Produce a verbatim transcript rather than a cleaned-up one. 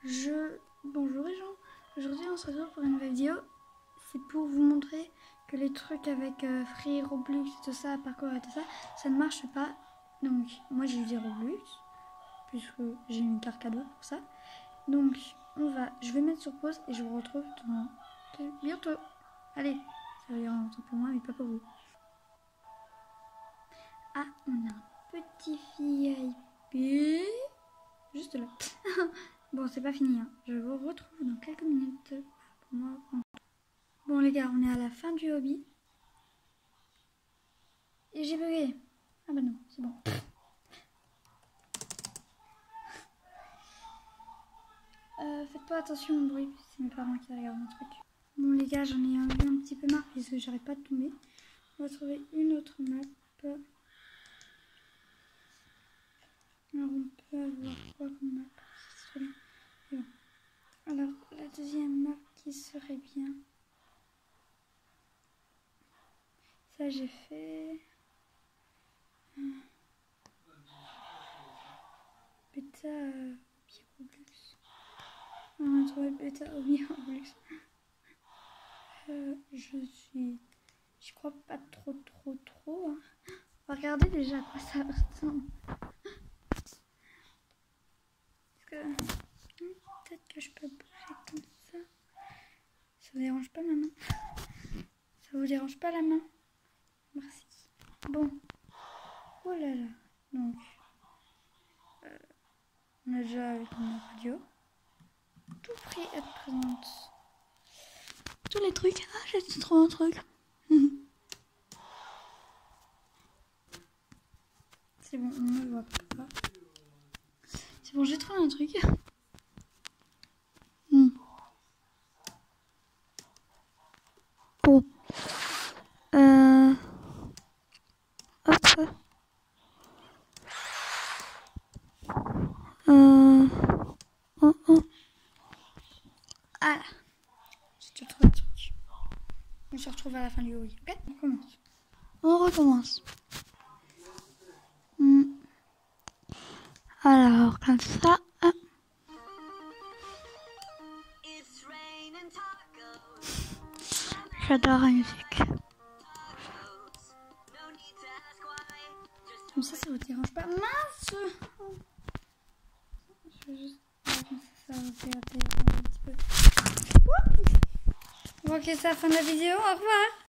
Je... Bonjour les gens, aujourd'hui on se retrouve pour une nouvelle vidéo. C'est pour vous montrer que les trucs avec euh, Free, Roblox et tout ça, parcours et tout ça, ça ne marche pas. Donc moi j'ai utilisé Roblox, puisque j'ai une carte cadeau pour ça. Donc on va, je vais mettre sur pause et je vous retrouve dans bientôt. Allez, ça va dire un temps pour moi mais pas pour vous. Ah, on a un petit V I P, juste là. Bon, c'est pas fini, hein. Je vous retrouve dans quelques minutes pour moi. Bon les gars, on est à la fin du hobby. Et j'ai bugué. Ah bah non, c'est bon. Euh, faites pas attention au bruit, c'est mes parents qui regardent mon truc. Bon les gars, j'en ai un, un petit peu marre parce que j'arrête pas de tomber. On va trouver une autre map. Alors on peut avoir quoi comme map? C'est très bien. Alors la deuxième map qui serait bien. Ça j'ai fait. Bêta euh, Roblox. On va trouver bêta hobby Roblox. Euh, je suis. Je crois pas trop trop trop. Hein. On va regarder déjà à quoi ça ressemble. Parce que. Peut-être que je peux bouger comme ça. Ça vous dérange pas ma main? Ça vous dérange pas la main? Merci. Bon. Oh là là. Donc. Euh, on a déjà avec une radio. Tout prêt à être présente. Tous les trucs. Ah, j'ai trop un truc. C'est bon, on ne voit pas. C'est bon, j'ai trouvé un truc. Hmm. Bon. Euh... Hop. Euh... Oh, oh. Ah là. J'ai trouvé un truc. On se retrouve à la fin du oui. Ok, on recommence. On recommence. Hmm. Alors, comme ça. J'adore la musique. Comme ça, ça vous dérange pas. Mince! Je vais juste voir comme ça, ça vous dérange un petit peu. Bon, ok, c'est la fin de la vidéo. Au revoir!